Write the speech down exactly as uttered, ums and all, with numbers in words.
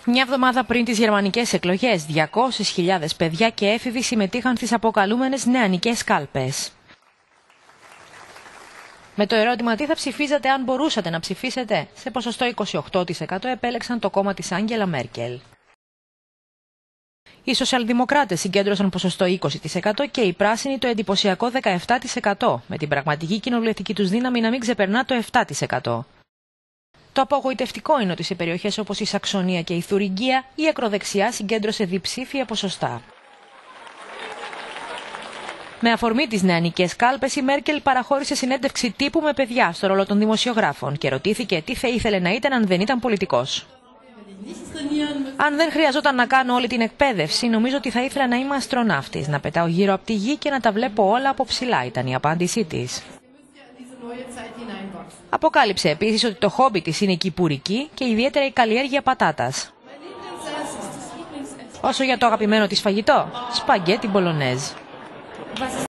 Μια εβδομάδα πριν τις γερμανικές εκλογές, διακόσιες χιλιάδες παιδιά και έφηβοι συμμετείχαν στις αποκαλούμενες νεανικές κάλπες. Με το ερώτημα τι θα ψηφίζατε αν μπορούσατε να ψηφίσετε, σε ποσοστό είκοσι οκτώ τοις εκατό επέλεξαν το κόμμα της Άγγελα Μέρκελ. Οι σοσιαλδημοκράτες συγκέντρωσαν ποσοστό είκοσι τοις εκατό και οι πράσινοι το εντυπωσιακό δεκαεπτά τοις εκατό, με την πραγματική κοινοβουλευτική τους δύναμη να μην ξεπερνά το επτά τοις εκατό. Το απογοητευτικό είναι ότι σε περιοχές όπως η Σαξονία και η Θουριγκία η ακροδεξιά συγκέντρωσε διψήφια ποσοστά. Με αφορμή τις νεανικές κάλπες, η Μέρκελ παραχώρησε συνέντευξη τύπου με παιδιά στο ρόλο των δημοσιογράφων και ρωτήθηκε τι θα ήθελε να ήταν αν δεν ήταν πολιτικός. Αν δεν χρειαζόταν να κάνω όλη την εκπαίδευση, νομίζω ότι θα ήθελα να είμαι αστροναύτης, να πετάω γύρω από τη γη και να τα βλέπω όλα από ψηλά, ήταν η απάντησή της. Αποκάλυψε επίσης ότι το χόμπι της είναι η κυπουρική και ιδιαίτερα η καλλιέργεια πατάτας. Όσο για το αγαπημένο της φαγητό, σπαγκέτι μπολονέζ.